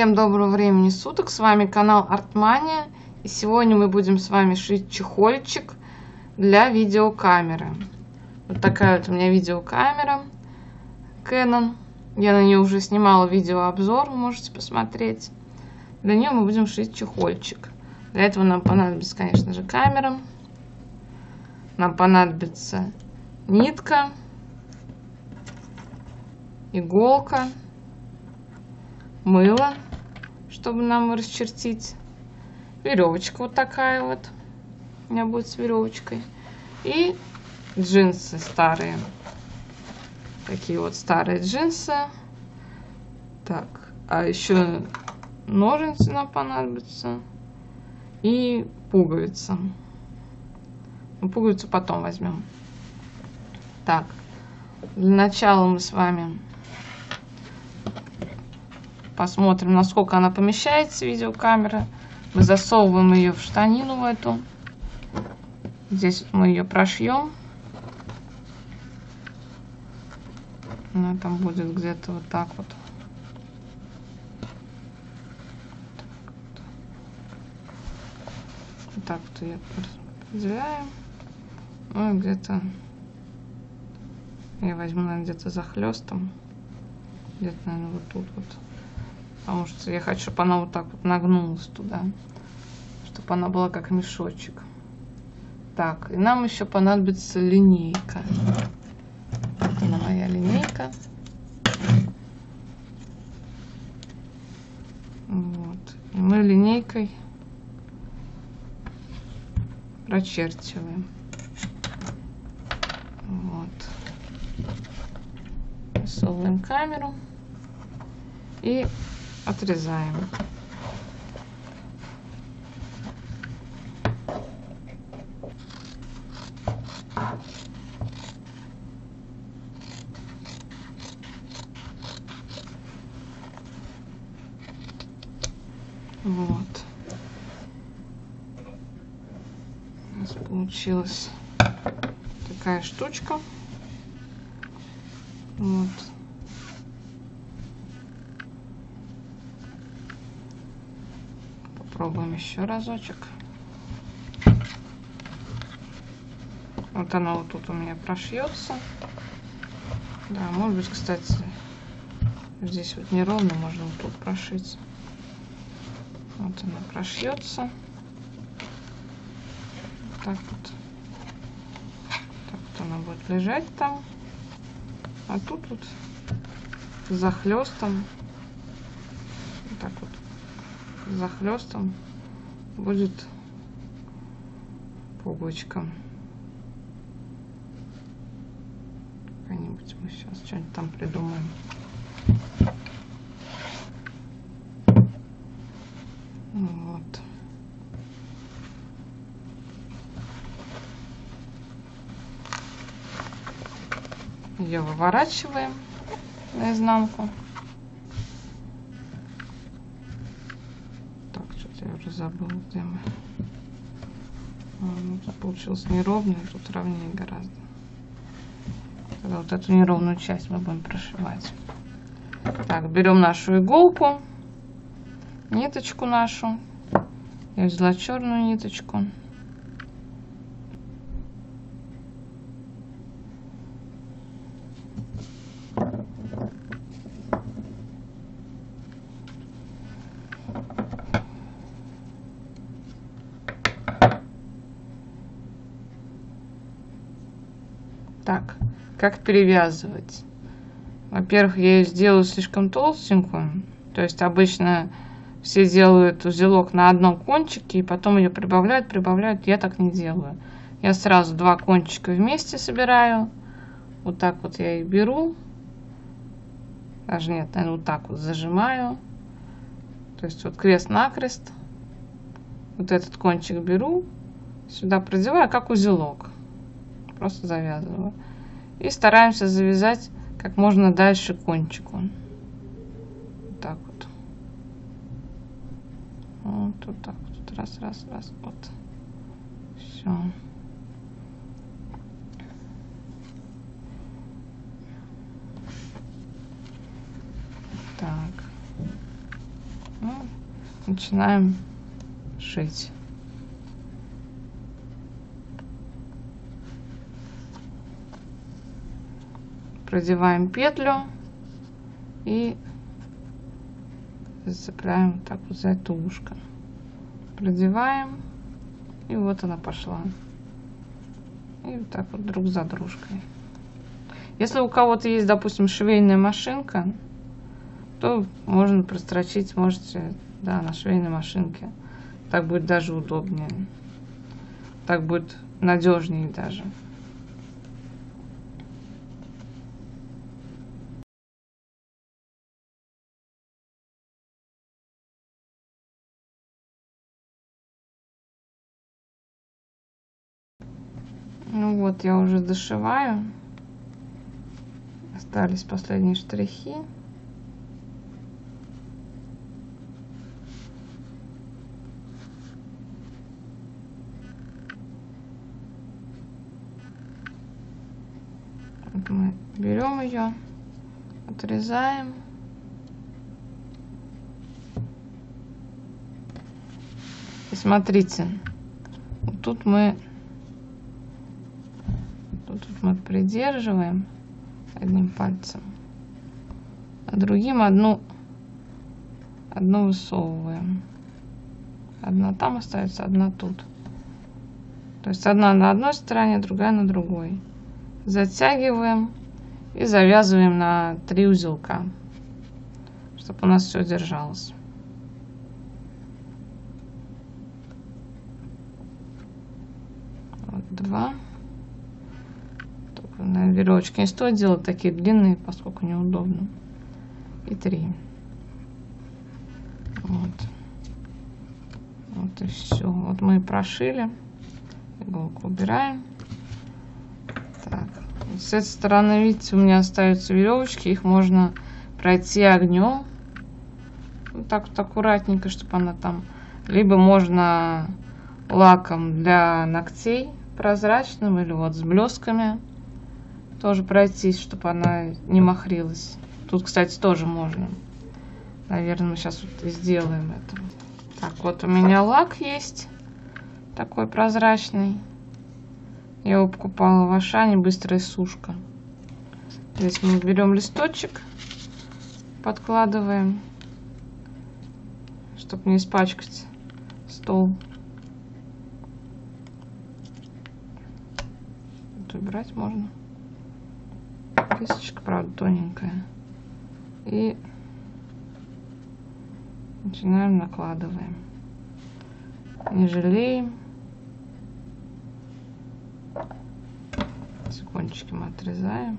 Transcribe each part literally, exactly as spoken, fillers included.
Всем доброго времени суток, с вами канал Артмания, и сегодня мы будем с вами шить чехольчик для видеокамеры. Вот такая вот у меня видеокамера Canon, я на нее уже снимала видеообзор, вы можете посмотреть. Для нее мы будем шить чехольчик. Для этого нам понадобится, конечно же, камера, нам понадобится нитка, иголка, мыло, чтобы нам расчертить, веревочка вот такая вот, у меня будет с веревочкой, и джинсы старые, такие вот старые джинсы. Так, а еще ножницы нам понадобятся и пуговица. Ну, пуговицу потом возьмем. Так, для начала мы с вами посмотрим, насколько она помещается, видеокамера. Мы засовываем ее в штанину в эту. Здесь вот мы ее прошьем. Она там будет где-то вот так вот. Вот так вот ее распределяем. Ну и где-то я возьму, наверное, где-то захлестом. Где-то, наверное, вот тут вот. Потому что я хочу, чтобы она вот так вот нагнулась туда. Чтобы она была как мешочек. Так, и нам еще понадобится линейка. Вот она, моя линейка. Вот. И мы линейкой прочерчиваем. Вот. Засовываем камеру и отрезаем. Вот. У нас получилась такая штучка. Вот. Попробуем еще разочек. Вот она вот тут у меня прошьется. Да, может быть, кстати, здесь вот неровно, можно вот тут прошить. Вот она прошьется. Так вот. Так вот она будет лежать там. А тут вот захлестом. Вот так вот. Захлестом будет пуговичка. Какая-нибудь мы сейчас что-нибудь там придумаем. Вот. Ее выворачиваем наизнанку. Так, что-то я уже забыла, где мы. Ну, тут получилось неровно, тут ровнее гораздо. Тогда вот эту неровную часть мы будем прошивать. Так, берем нашу иголку, ниточку нашу. Я взяла черную ниточку. Так, как перевязывать? Во-первых, я ее сделаю слишком толстенькую. То есть обычно все делают узелок на одном кончике и потом ее прибавляют, прибавляют. Я так не делаю. Я сразу два кончика вместе собираю. Вот так вот я их беру. Даже нет, наверное, вот так вот зажимаю. То есть вот крест-накрест. Вот этот кончик беру, сюда продеваю, как узелок. Просто завязываю. И стараемся завязать как можно дальше кончику. Вот так вот. Вот, вот так вот. Раз, раз, раз. Вот. Все. Так. начинаем шить. Продеваем петлю и зацепляем так вот за это ушко. Продеваем, и вот она пошла. И вот так вот друг за дружкой. Если у кого-то есть, допустим, швейная машинка, то можно прострочить, можете, да, на швейной машинке. Так будет даже удобнее. Так будет надежнее даже. Ну вот, я уже дошиваю. Остались последние штрихи. Вот мы берем ее, отрезаем. И смотрите, вот тут мы тут мы придерживаем одним пальцем, а другим одну одну высовываем. Одна там остается, одна тут. То есть одна на одной стороне, другая на другой. Затягиваем и завязываем на три узелка, чтобы у нас все держалось. Вот два. Только на веревочке не стоит делать такие длинные, поскольку неудобно. И три. Вот. Вот и все. Вот мы и прошили. Иголку убираем. Так. С этой стороны, видите, у меня остаются веревочки. Их можно пройти огнем. Вот так вот аккуратненько, чтобы она там... Либо можно лаком для ногтей прозрачным или вот с блесками тоже пройтись, чтобы она не махрилась. Тут, кстати, тоже можно. Наверное, мы сейчас вот и сделаем это. Так, вот у меня лак есть. Такой прозрачный. Я его покупала в Ашане, быстрая сушка. Здесь мы берем листочек, подкладываем, чтобы не испачкать стол. Тут убрать можно. Кисточка, правда, тоненькая. И начинаем, накладываем. Не жалеем. Кончики мы отрезаем.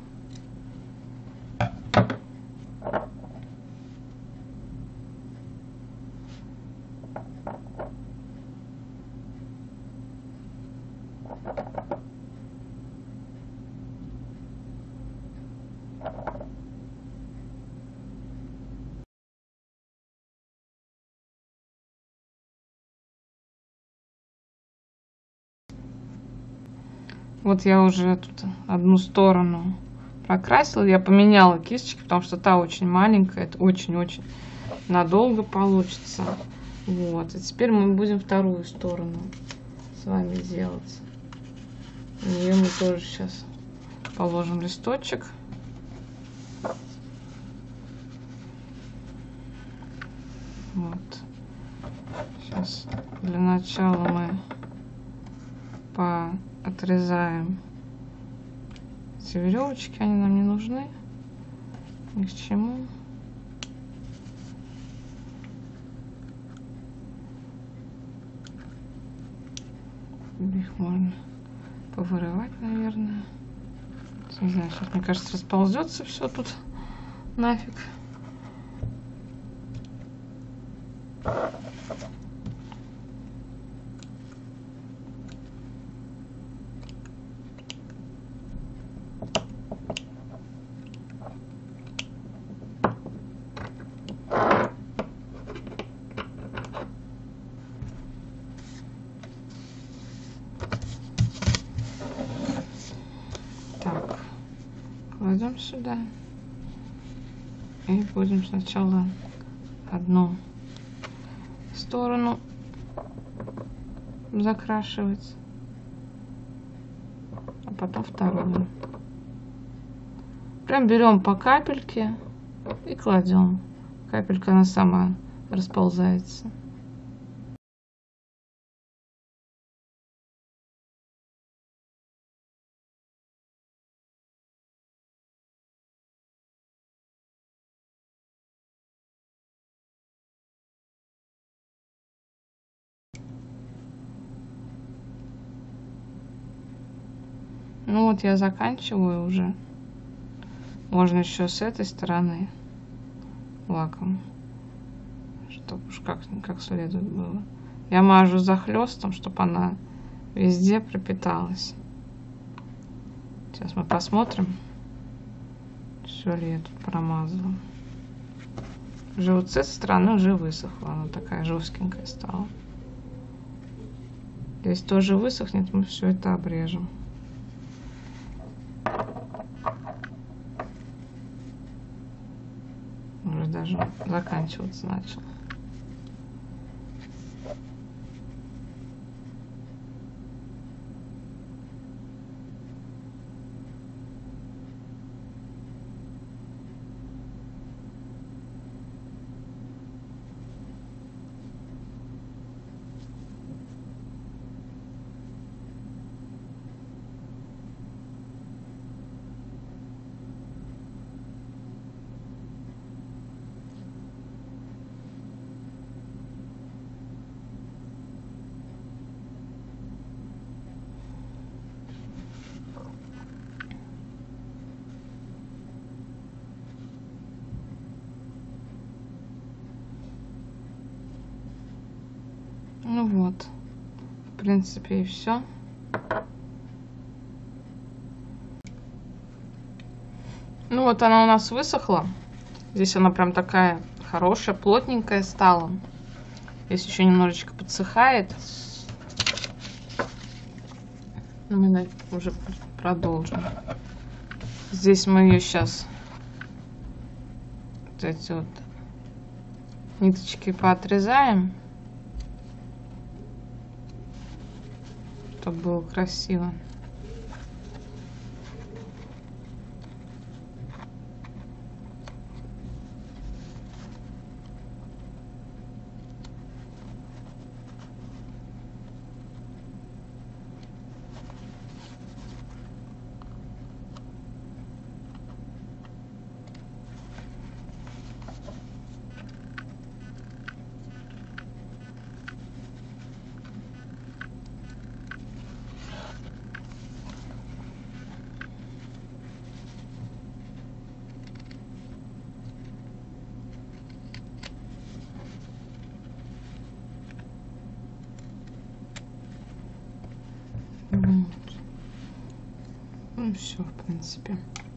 Вот я уже тут одну сторону прокрасила. Я поменяла кисточки, потому что та очень маленькая. Это очень-очень надолго получится. Вот. И теперь мы будем вторую сторону с вами делать. На нее мы тоже сейчас положим листочек. Вот. Сейчас для начала мы по отрезаем эти веревочки, они нам не нужны ни к чему. Их можно повырывать, наверное. Не знаю, сейчас, мне кажется, расползется все тут нафиг. Кладем сюда и будем сначала одну сторону закрашивать, а потом вторую. Прям берем по капельке и кладем. Капелька она сама расползается. Ну вот я заканчиваю уже. Можно еще с этой стороны лаком, чтобы уж как, как следует было. Я мажу захлестом, чтобы она везде пропиталась. Сейчас мы посмотрим, все ли я тут промазала. Уже вот с этой стороны уже высохла, она такая жесткенькая стала. Здесь тоже высохнет, мы все это обрежем. Уже даже заканчиваться начал. Ну вот, в принципе, и все. Ну вот она у нас высохла. Здесь она прям такая хорошая, плотненькая стала. Здесь еще немножечко подсыхает. Но мы уже продолжим. Здесь мы ее сейчас вот эти вот ниточки поотрезаем, чтобы было красиво. Вот. Ну все, в принципе.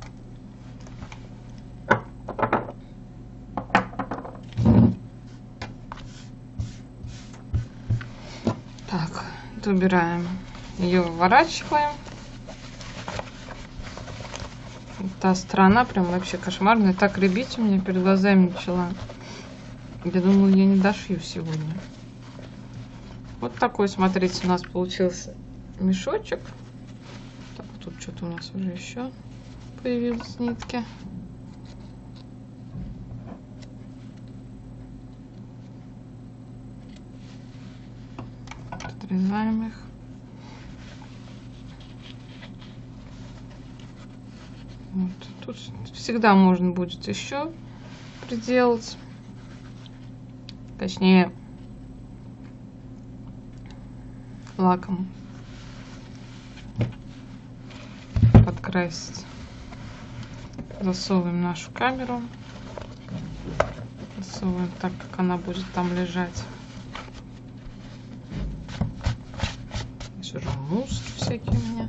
Так, убираем, ее выворачиваем. Та сторона прям вообще кошмарная. Так рябить у меня перед глазами начала. Я думаю, я не дошью сегодня. Вот такой, смотрите, у нас получился мешочек. Так, тут что-то у нас уже еще появились нитки. Отрезаем их. Вот. Тут всегда можно будет еще приделать. Точнее, лаком подкрасить. Засовываем нашу камеру. Засовываем так, как она будет там лежать. Здесь уже мусор всякий у меня.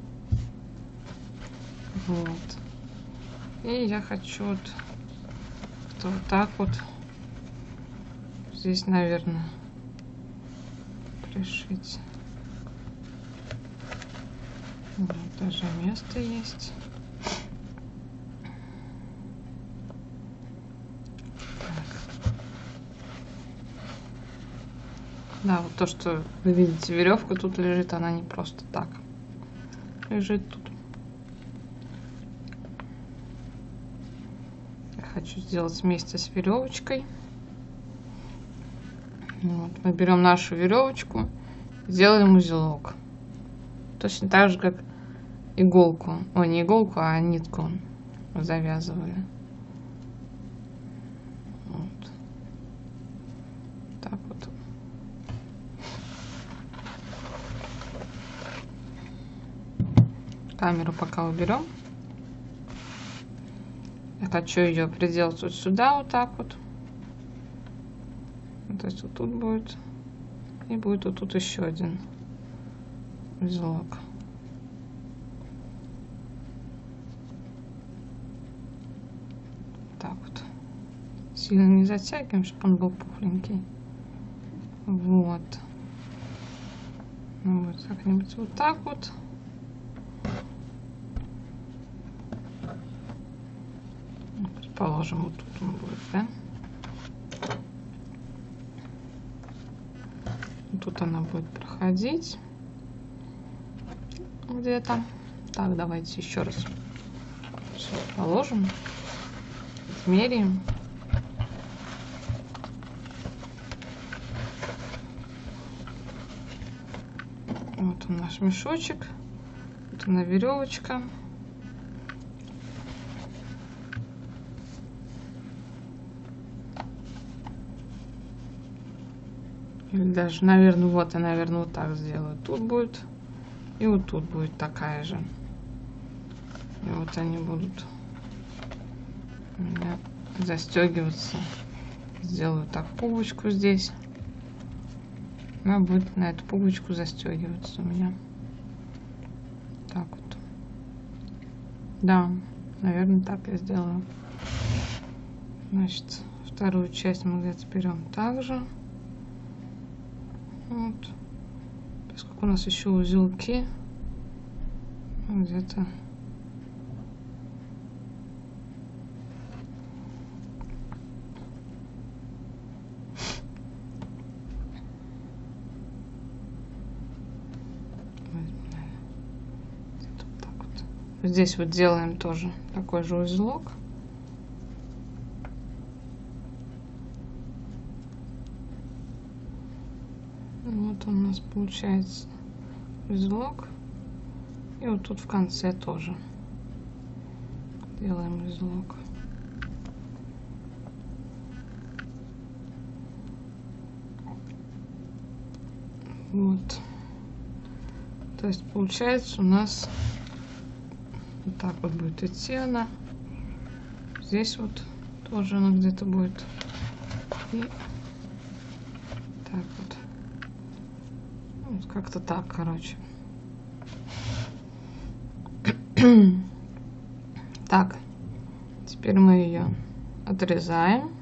Вот. И я хочу вот, вот так вот здесь, наверное, пришить. Вот, даже место есть. Так. Да, вот то, что вы видите, веревка тут лежит, она не просто так лежит тут. Я хочу сделать вместе с веревочкой. Вот, мы берем нашу веревочку, делаем узелок. Точно так же, как иголку. Ой, не иголку, а нитку завязывали. Вот. Так вот. Камеру пока уберем. Я хочу ее приделать вот сюда, вот так вот. То есть вот тут будет. И будет вот тут еще один узелок. Так вот. Сильно не затягиваем, чтобы он был пухленький. Вот. Ну вот как-нибудь вот так вот. Предположим, вот тут он будет, да? Тут она будет проходить где-то. Так, давайте еще раз все положим, измерим. Вот он наш мешочек, вот она веревочка. Или даже, наверное, вот я, наверное, вот так сделаю. Тут будет, и вот тут будет такая же. И вот они будут у меня застегиваться. Сделаю так пуговичку здесь. Она будет на эту пуговичку застегиваться у меня. Так вот. Да, наверное, так я сделаю. Значит, вторую часть мы где-то берем также. Вот. Поскольку у нас еще узелки, где-то здесь вот делаем тоже такой же узелок. Вот он у нас получается узелок. И вот тут в конце тоже делаем узелок. Вот. То есть получается у нас вот так вот будет идти она. Здесь вот тоже она где-то будет. И так вот. Вот как-то так, короче. Так, теперь мы ее отрезаем.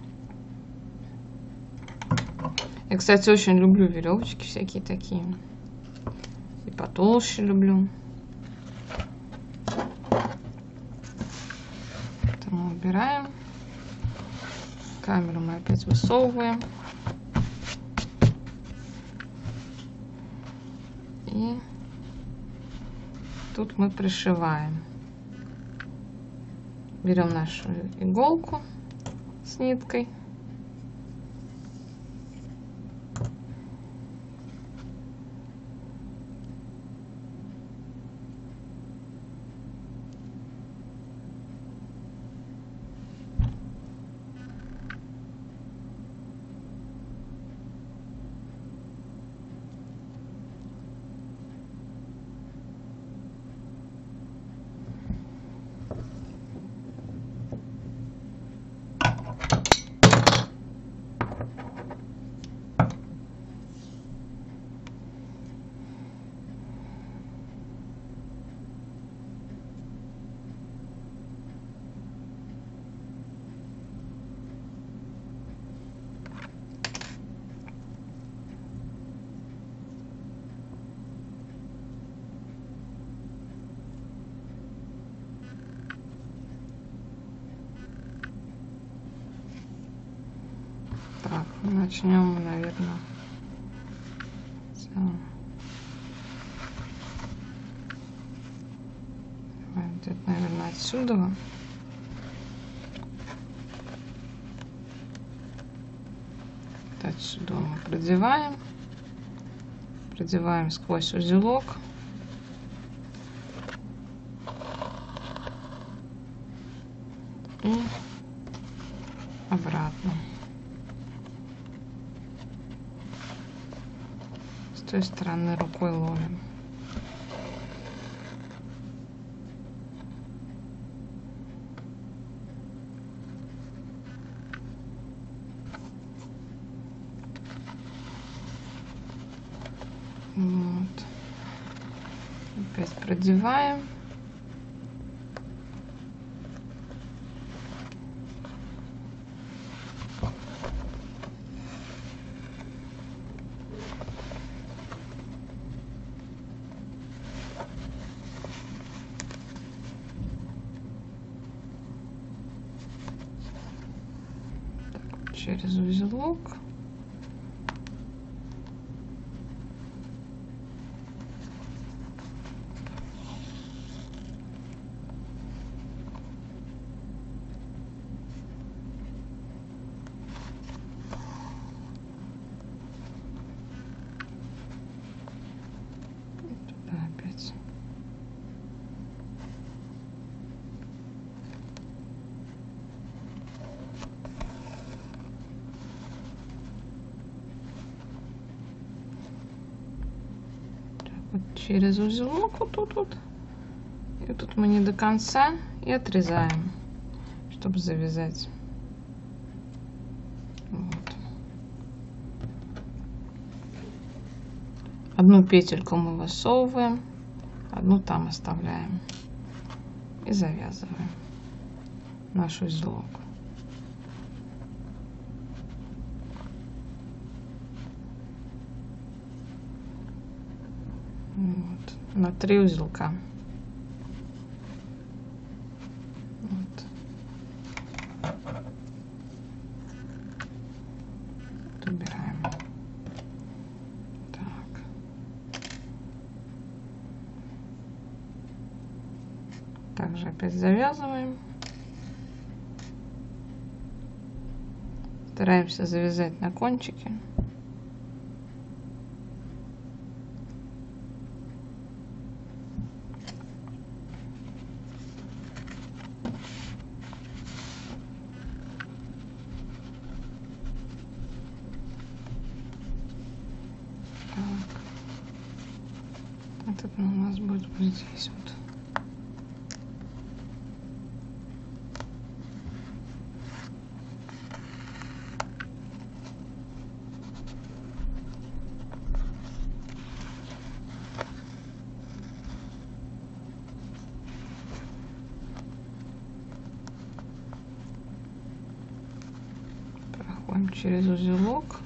Я, кстати, очень люблю веревочки всякие такие. И потолще люблю. Это мы убираем. Камеру мы опять высовываем. И тут мы пришиваем. Берем нашу иголку с ниткой. Так, начнем, наверное, где-то, наверное, отсюда. Отсюда мы продеваем, продеваем сквозь узелок. И обратно. С той стороны рукой ловим. Вот. Опять продеваем. Так, через узелок. Опять. Так, вот через узелок вот тут вот. И тут мы не до конца и отрезаем, чтобы завязать. Вот. Одну петельку мы высовываем, одну там оставляем и завязываем наш узелок. Вот. На три узелка. Вот. Убираем. Также опять завязываем. Стараемся завязать на кончике. Так. Этот у нас будет вот здесь вот. Проходим через узелок.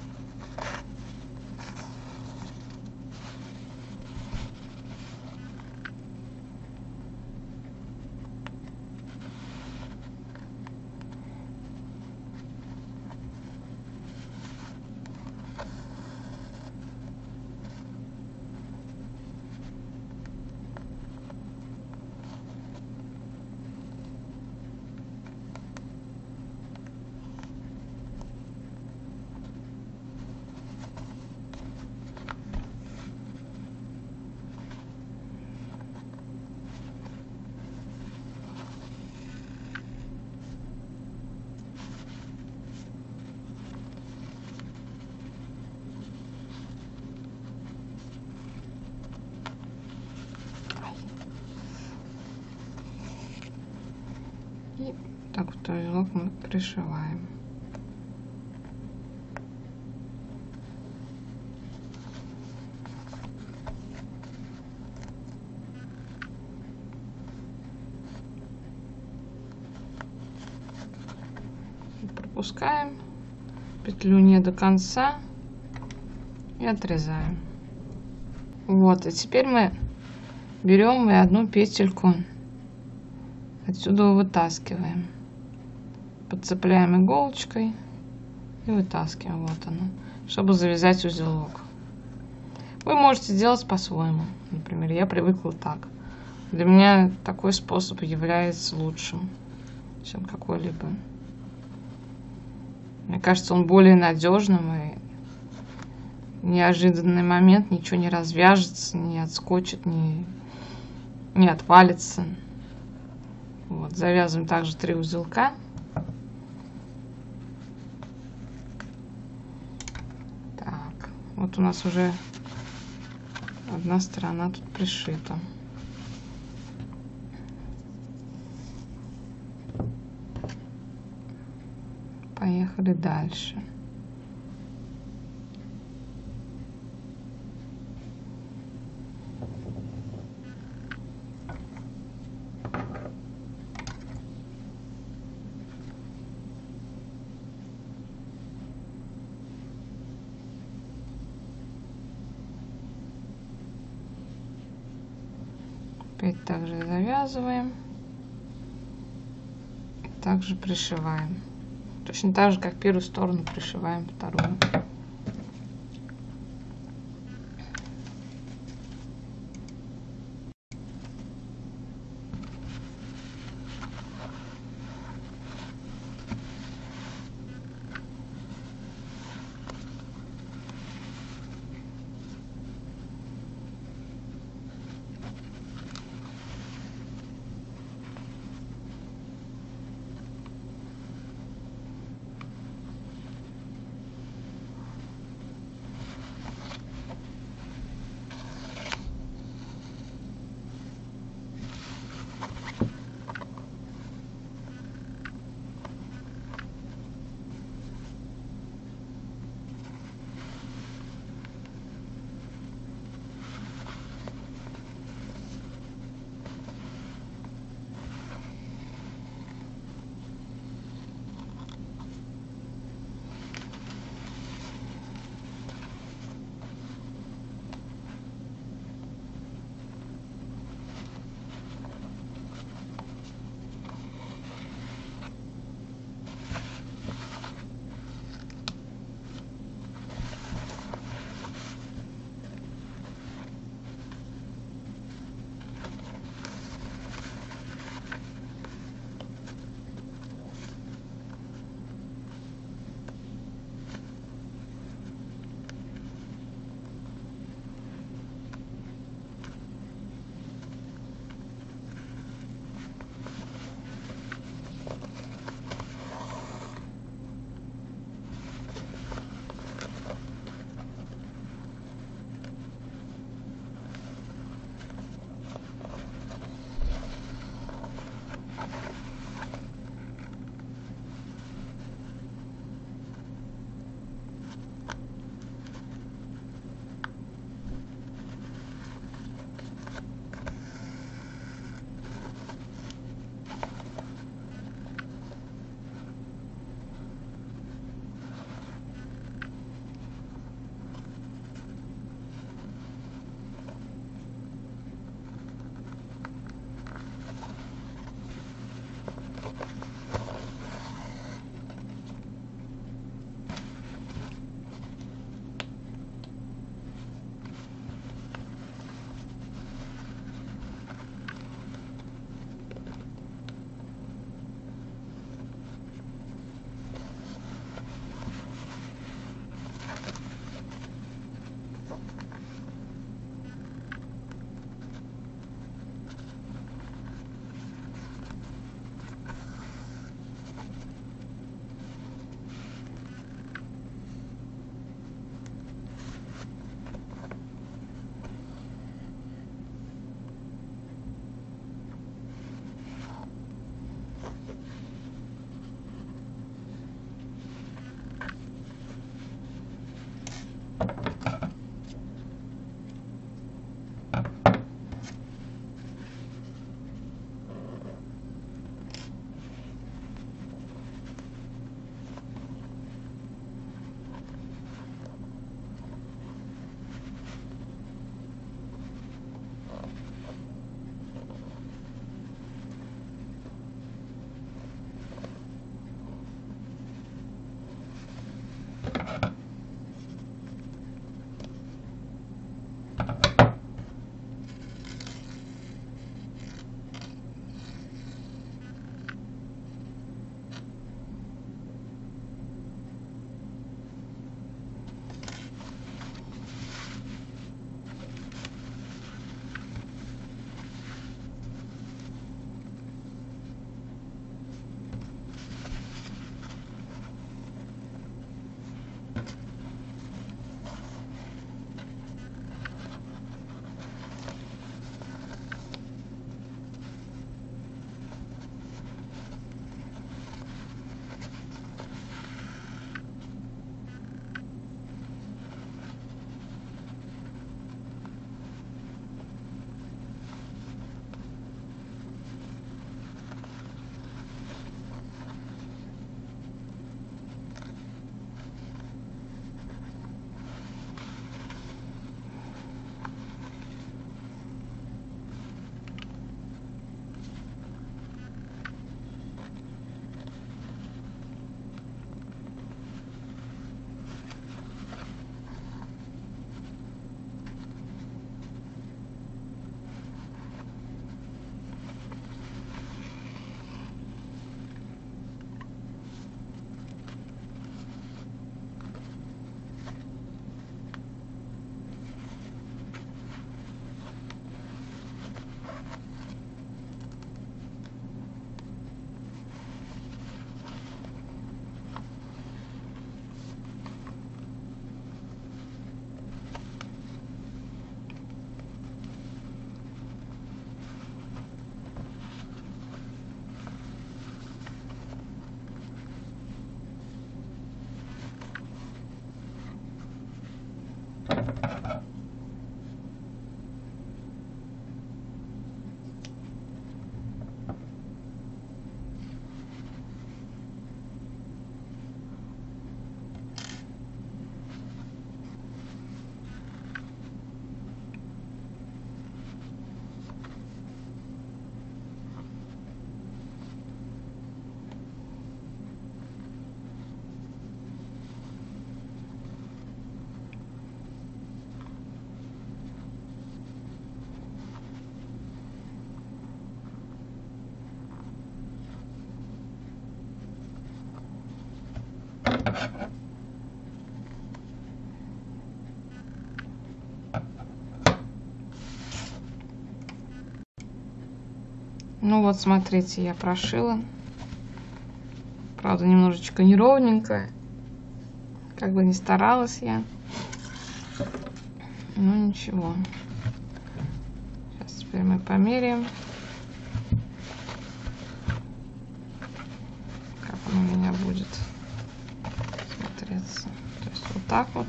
И так вот узелок мы пришиваем. Пропускаем петлю не до конца и отрезаем. Вот, и теперь мы берем и одну петельку отсюда вытаскиваем, подцепляем иголочкой и вытаскиваем. Вот она, чтобы завязать узелок. Вы можете делать по-своему. Например, я привыкла так. Для меня такой способ является лучшим, чем какой-либо. Мне кажется, он более надежным, и в неожиданный момент ничего не развяжется, не отскочит, не, не отвалится. Вот, завязываем также три узелка. Так, вот у нас уже одна сторона тут пришита. Поехали дальше. Опять также завязываем. Также пришиваем. Точно так же, как первую сторону пришиваем вторую. Ну вот, смотрите, я прошила. Правда, немножечко неровненько. Как бы не старалась я. Ну ничего. Сейчас теперь мы померяем. Как он у меня будет смотреться. То есть вот так вот.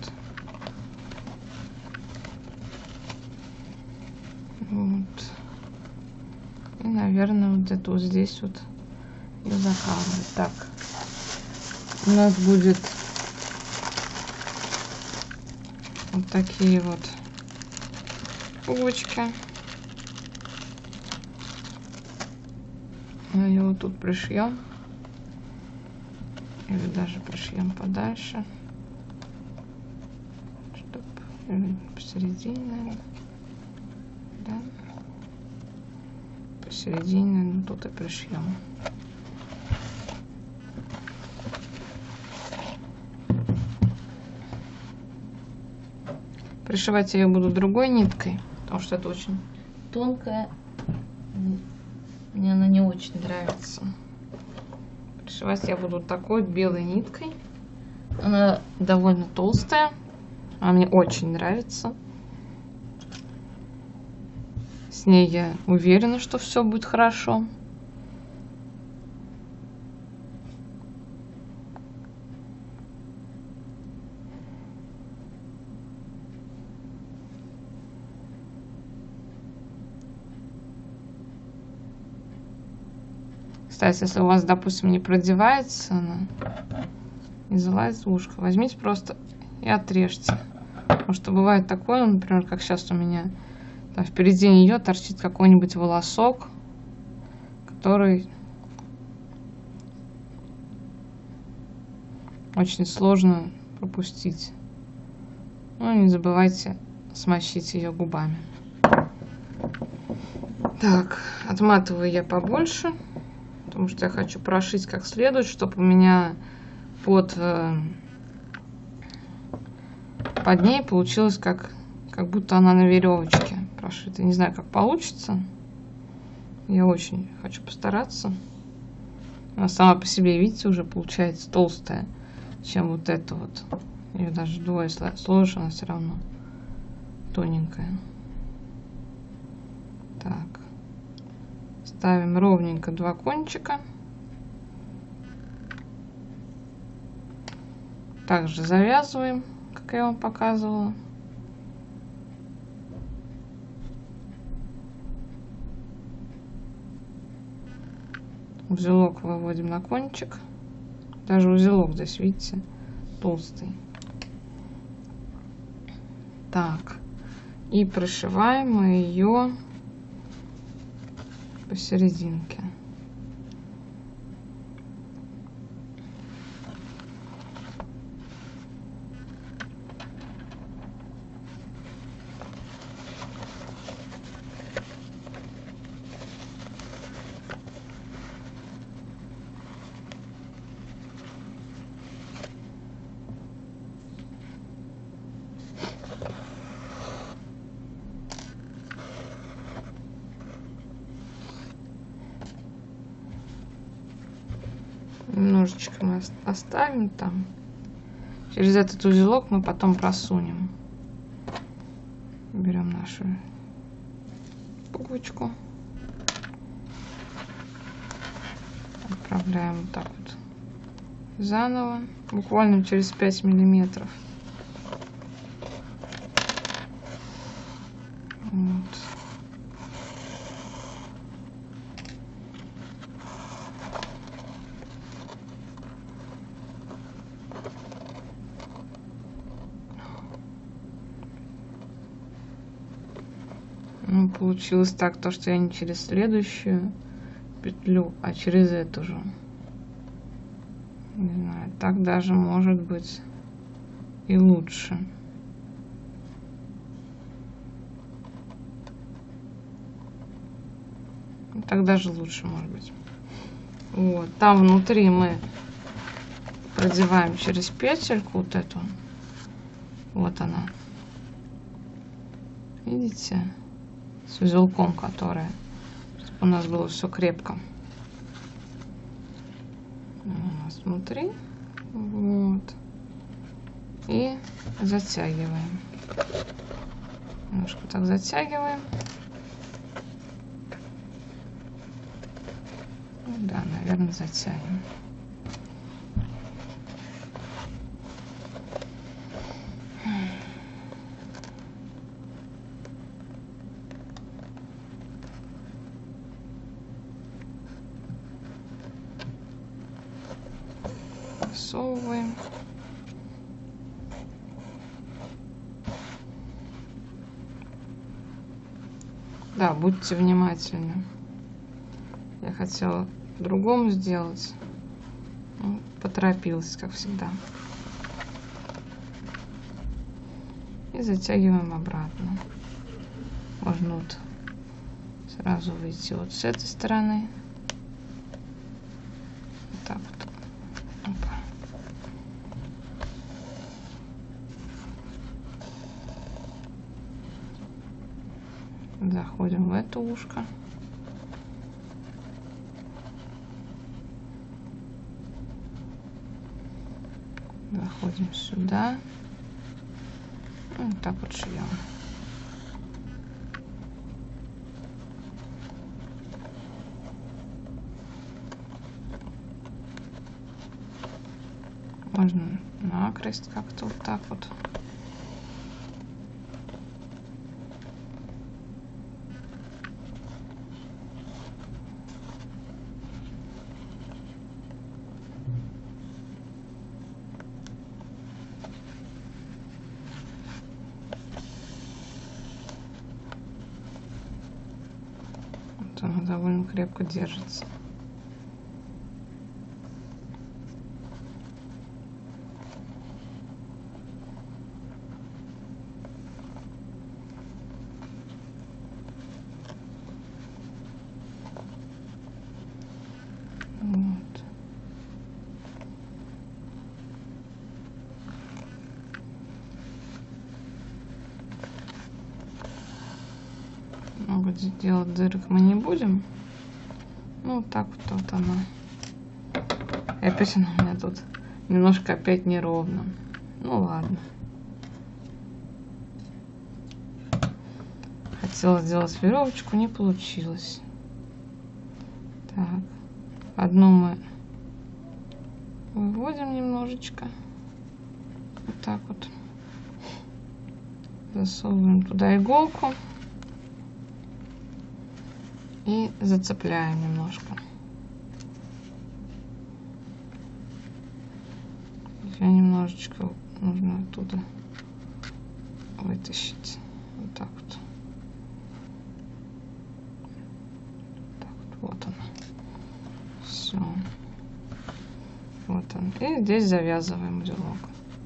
Вот. И, наверное, вот это вот здесь вот и закалывать. Так. У нас будет вот такие вот пуговички. Мы его тут пришьем. Или даже пришьем подальше. Чтобы посередине, наверное. Да. Посередине, ну тут и пришьем. Пришивать я ее буду другой ниткой, потому что это очень тонкая. Мне она не очень нравится. Пришивать я буду такой белой ниткой. Она довольно толстая. Она мне очень нравится. С ней я уверена, что все будет хорошо. Кстати, если у вас, допустим, не продевается она, не залазит в ушко, возьмите просто и отрежьте. Потому что бывает такое, например, как сейчас у меня, там впереди нее торчит какой-нибудь волосок, который очень сложно пропустить. Ну, не забывайте смочить ее губами. Так, отматываю я побольше, потому что я хочу прошить как следует, чтобы у меня под, под ней получилось как, как будто она на веревочке прошита. Не знаю, как получится. Я очень хочу постараться. Она сама по себе, видите, уже получается толстая, чем вот это вот. Ее даже вдвое сложишь, она все равно тоненькая. Так. Ставим ровненько два кончика. Также завязываем, как я вам показывала. Узелок выводим на кончик. Даже узелок здесь, видите, толстый. Так. И прошиваем мы ее посерединке. Немножечко мы оставим там. Через этот узелок мы потом просунем. Берем нашу пуговичку. Отправляем вот так вот заново. Буквально через пять миллиметров. Вот. Ну, получилось так, то, что я не через следующую петлю, а через эту же. Не знаю, так даже может быть и лучше. Так даже лучше может быть. Вот, там внутри мы продеваем через петельку вот эту. Вот она. Видите? С узелком, которая. у нас было все крепко. У нас внутри. Вот. И затягиваем. Немножко так затягиваем. Да, наверное, затянем. Всовываем. Да, будьте внимательны. Я хотела по-другому сделать. Ну, поторопилась, как всегда. И затягиваем обратно. Можно вот сразу выйти вот с этой стороны. Вот так вот. Опа. Заходим в это ушко. Заходим сюда. Вот так вот шьем. Можно накрест как-то вот так вот. Она довольно крепко держится. Вот. Много делать дырок мы не будем. Ну, вот так вот, вот она. И опять она у меня тут немножко опять неровно. Ну, ладно. Хотела сделать веревочку, не получилось. Так. Одну мы выводим немножечко. Вот так вот. Засовываем туда иголку. И зацепляем немножко. Ее немножечко нужно оттуда вытащить. Вот так вот. Так вот, вот она. Все. Вот он. И здесь завязываем узелок.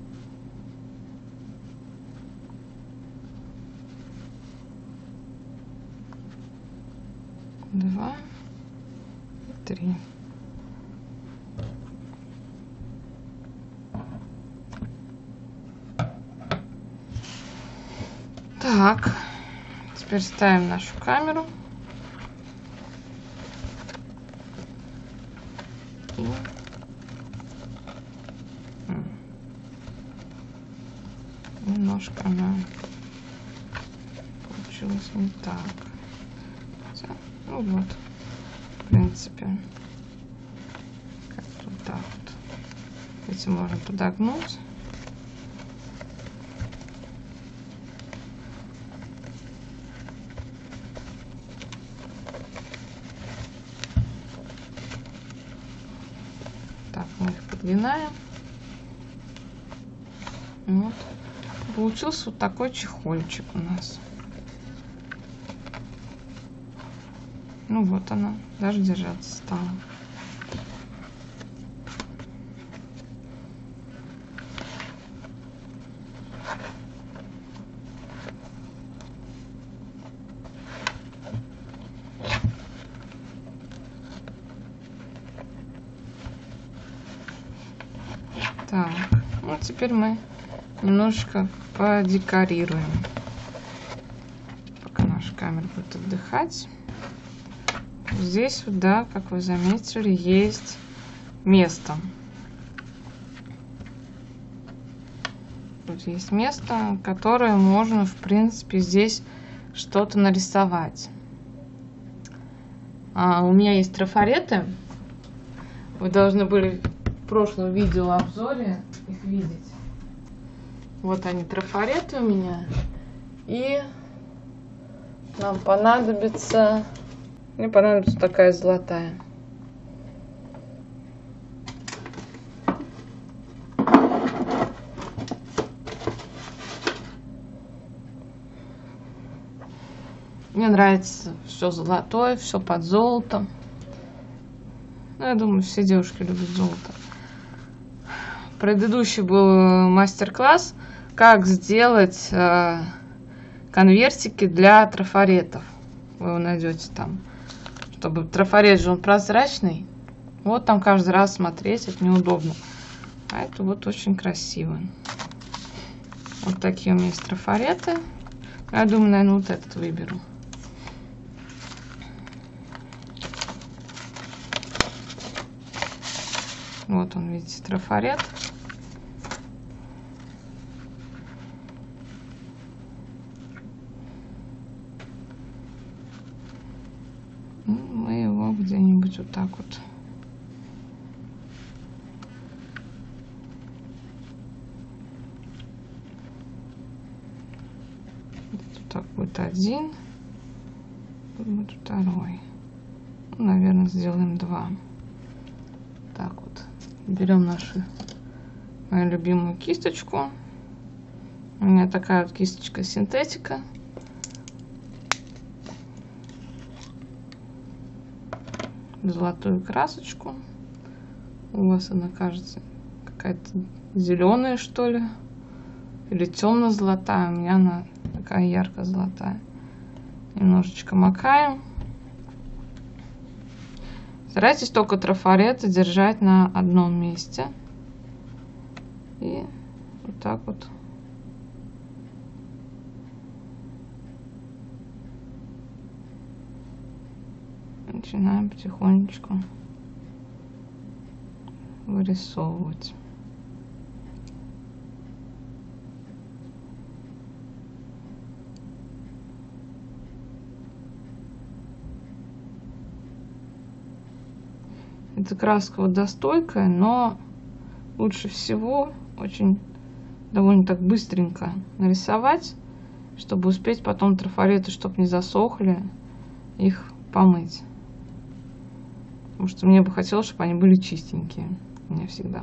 Два и три. Так, теперь ставим нашу камеру. И... Немножко она получилась не так. Ну вот, в принципе, как вот так вот. Эти можно подогнуть. Так, мы их подгинаем. Вот. Получился вот такой чехольчик у нас. Ну вот она, даже держаться стала. Так, ну теперь мы немножечко подекорируем. Пока наша камера будет отдыхать. здесь вот, да, как вы заметили, есть место. Тут есть место, которое можно, в принципе, здесь что-то нарисовать. А, у меня есть трафареты. Вы должны были в прошлом видеообзоре их видеть. Вот они, трафареты у меня. И нам понадобится... Мне понадобится такая золотая. Мне нравится все золотое, все под золотом. Ну, я думаю, все девушки любят золото. Предыдущий был мастер-класс, как сделать э, конвертики для трафаретов. Вы его найдете там. Чтобы трафарет же он прозрачный. Вот там каждый раз смотреть, это неудобно. А это вот очень красиво. Вот такие у меня есть трафареты. Я думаю, наверное, вот этот выберу. Вот он, видите, трафарет. Мы его где-нибудь вот так вот. Вот так будет один. Вот второй. Ну, наверное, сделаем два. Так вот. Берем нашу мою любимую кисточку. У меня такая вот кисточка синтетика. Золотую красочку. У вас она кажется какая-то зеленая, что ли, или темно-золотая. У меня она такая ярко-золотая. Немножечко макаем. Старайтесь только трафареты держать на одном месте. И вот так вот. Начинаем потихонечку вырисовывать. Эта краска водостойкая, но лучше всего очень довольно так быстренько нарисовать, чтобы успеть потом трафареты, чтобы не засохли, их помыть. Потому что мне бы хотелось, чтобы они были чистенькие. У меня всегда.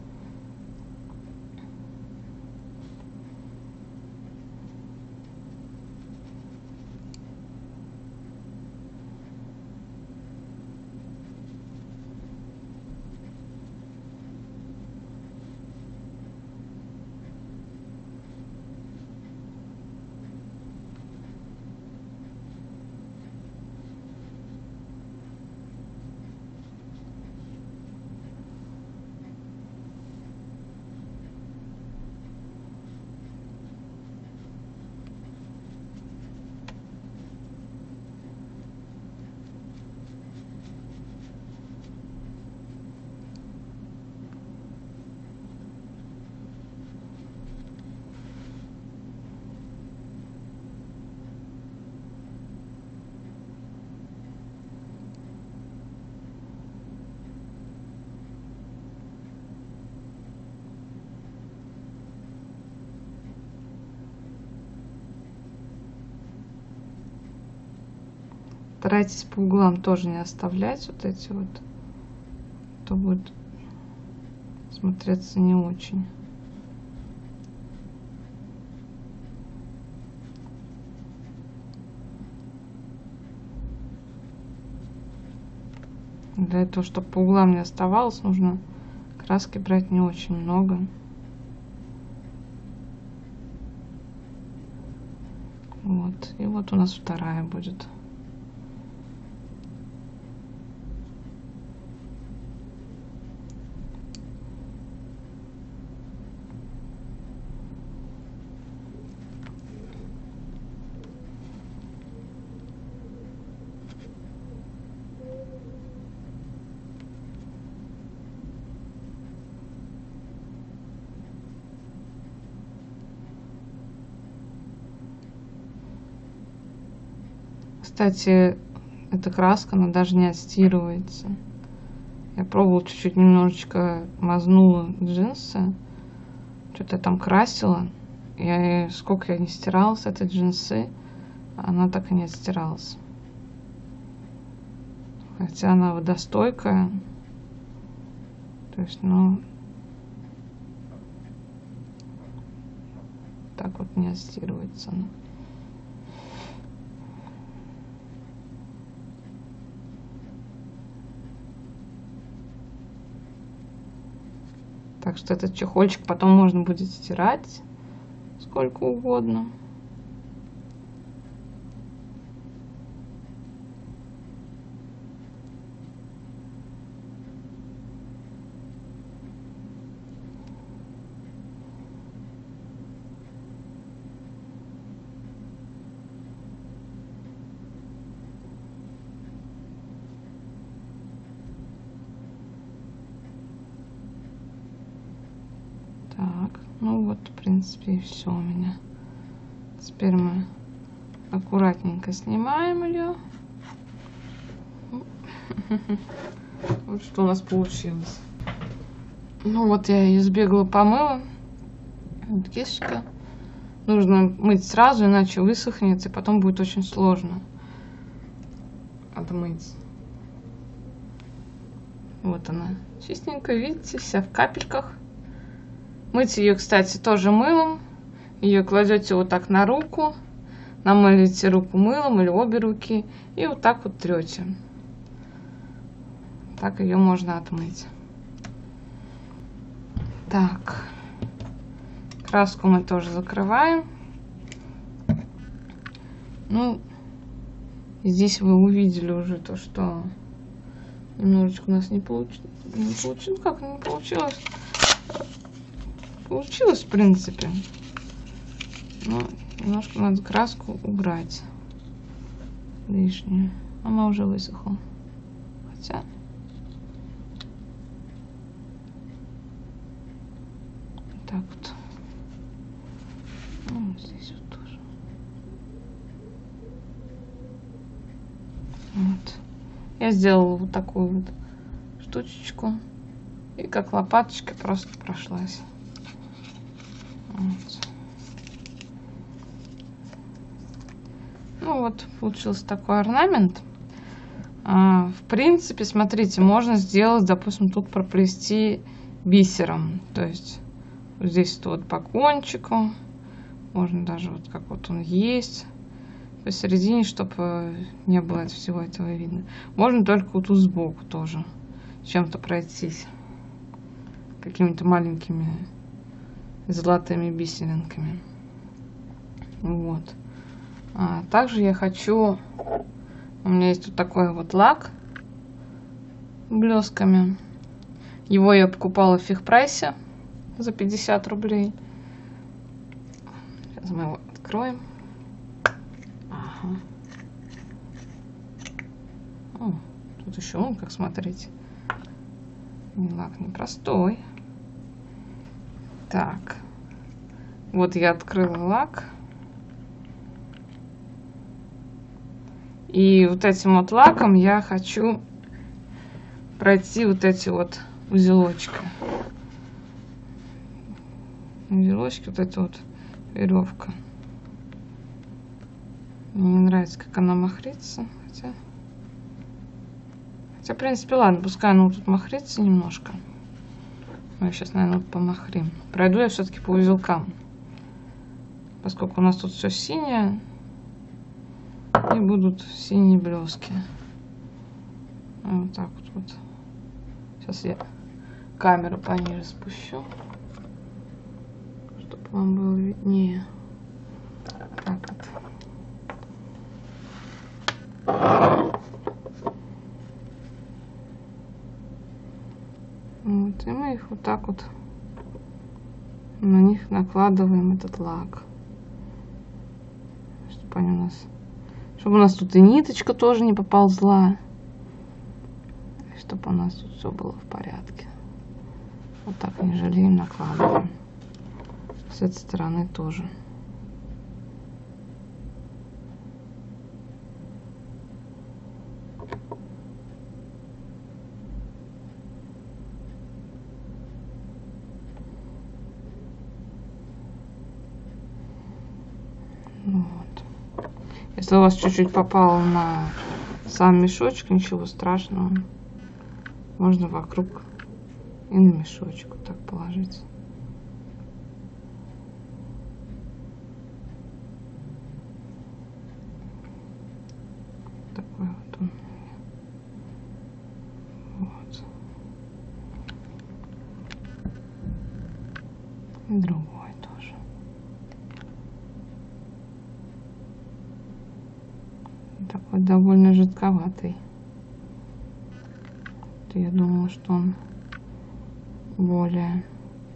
Старайтесь по углам тоже не оставлять вот эти вот, то будет смотреться не очень. Для этого, чтобы по углам не оставалось, нужно краски брать не очень много. Вот. И вот у нас вторая будет. Кстати, эта краска, она даже не отстирывается. Я пробовала, чуть-чуть немножечко мазнула джинсы. Что-то я там красила. И сколько я не стирала с этой джинсы, она так и не отстиралась. Хотя она водостойкая. То есть, ну, так вот не отстирывается она. Так что этот чехольчик потом можно будет стирать сколько угодно. Так, ну вот, в принципе, и все у меня. Теперь мы аккуратненько снимаем ее. Вот что у нас получилось. Ну вот я ее сбегала, помыла. Вот кисточка. Нужно мыть сразу, иначе высохнет, и потом будет очень сложно отмыть. Вот она, чистенькая, видите, вся в капельках. Мыть ее, кстати, тоже мылом. Ее кладете вот так на руку, намылите руку мылом или обе руки и вот так вот трете. Так ее можно отмыть. Так, краску мы тоже закрываем. Ну, здесь вы увидели уже то, что немножечко у нас не получилось. Не получилось, как не получилось? Получилось, в принципе. Но немножко надо краску убрать лишнюю. Она уже высохла. Хотя вот так вот. Ну, здесь вот тоже. Вот. Я сделала вот такую вот штучечку. И как лопаточкой просто прошлась. Вот. Ну вот, получился такой орнамент. А, в принципе, смотрите, можно сделать, допустим, тут проплести бисером. То есть вот здесь вот по кончику. Можно даже вот как вот он есть. Посередине, чтобы не было от всего этого видно. Можно только вот тут сбоку тоже чем-то пройтись. Какими-то маленькими золотыми бисеринками. Вот. А также я хочу... У меня есть вот такой вот лак блесками. Его я покупала в Фихпрайсе за пятьдесят рублей. Сейчас мы его откроем. Ага. О, тут еще он, как смотрите. Лак непростой. Так. Вот я открыла лак. И вот этим вот лаком я хочу пройти вот эти вот узелочки. Узелочки, вот эта вот веревка. Мне не нравится, как она махрится. Хотя, хотя в принципе, ладно, пускай она тут махрится немножко. Мы сейчас, наверное, помахрим. Пройду я все-таки по узелкам. Поскольку у нас тут все синее. И будут синие блески. Вот так вот, вот. Сейчас я камеру пониже спущу, чтобы вам было виднее. Так вот. Вот, и мы их вот так вот на них накладываем этот лак, чтобы они у нас, чтобы у нас тут и ниточка тоже не поползла, чтобы у нас тут все было в порядке. Вот так не жалеем, накладываем. С этой стороны тоже. Если у вас чуть-чуть попало на сам мешочек, ничего страшного. Можно вокруг и на мешочек вот так положить. Такой вот он. Вот. И другой тоже. Такой довольно жидковатый. Я думала, что он более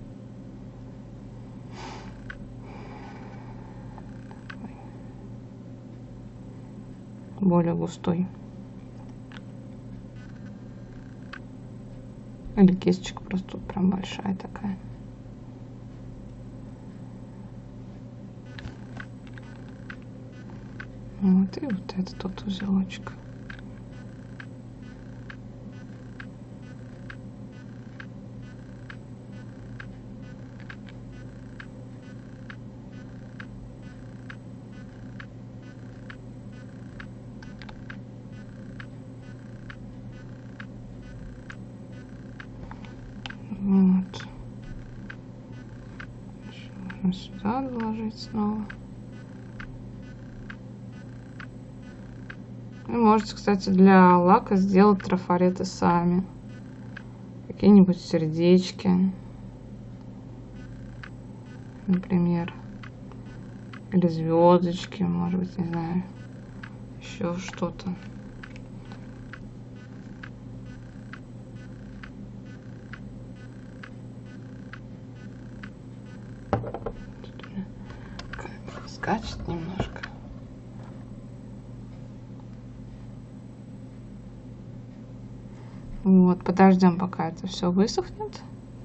более густой. Или кисточка просто тут прям большая такая. Вот, и вот этот тот узелочек. Вот. Еще можно сюда доложить снова. Вы можете, кстати, для лака сделать трафареты сами. Какие-нибудь сердечки, например. Или звездочки, может быть, не знаю. Еще что-то. Скачет немножко. Вот, подождем, пока это все высохнет.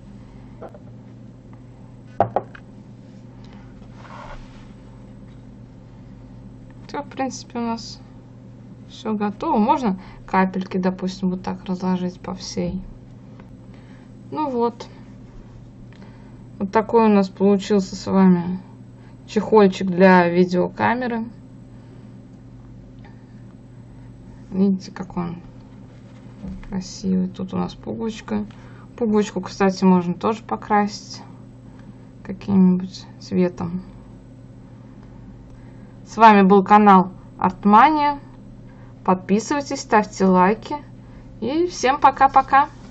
Все, в принципе, у нас все готово. Можно капельки, допустим, вот так разложить по всей. Ну вот. Вот такой у нас получился с вами чехольчик для видеокамеры. Видите, как он красивый. Тут у нас пуговичка. Пуговичку, кстати, можно тоже покрасить каким-нибудь цветом. С вами был канал Артмания. Подписывайтесь, ставьте лайки. И всем пока-пока.